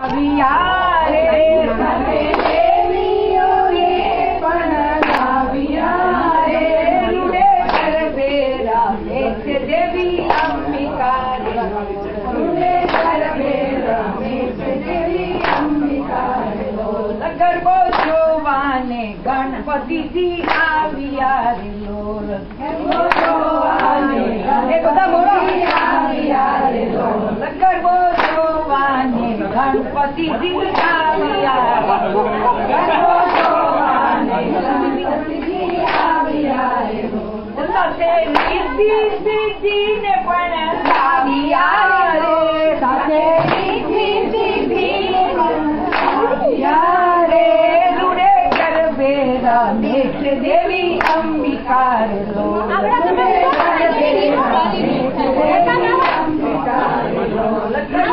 ગરબો જોવાને ગણપતિજી આવ્યા રે લોલ. ગરબો જોવાને ગણપતિજી આવ્યા રે લોલ. ગરબો જોવાને ગણપતિજી આવ્યા રે લોલ. ગરબો જોવાને ગણપતિજી આવ્યા રે લોલ. સાથે રીતિ સીધીને પણ આવ્યા રે. સાથે રીતિ સીધીને પણ યારે રૂડે ગરબે રમેશ દેવી અંબિકા રે લોલ. રૂડે ગરબે રમેશ દેવી અંબિકા રે લોલ.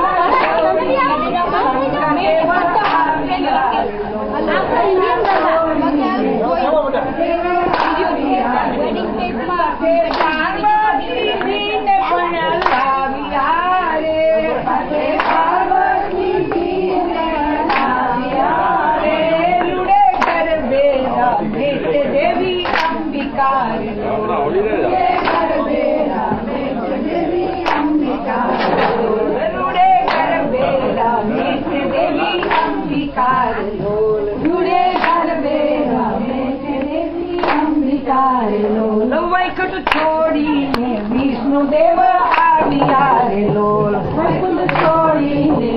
પાર્વતીજીને પણ લાવ્યા રે. પાર્વતીજીને દેવી અંબિકા રે લોલ. ગરબે રમેશ દેવી અંબિકા રે લોલ. રૂડે ગરબે રમેશ દેવી અંબિકા રે લોલ. રૂડે ગરબે રમેશ દેવી અંબિકા રે લોલ. વૈકુંઠ છોડીને વિષ્ણુ દેવ આવ્યા રે લોલ. વૈકુંઠ છોડીને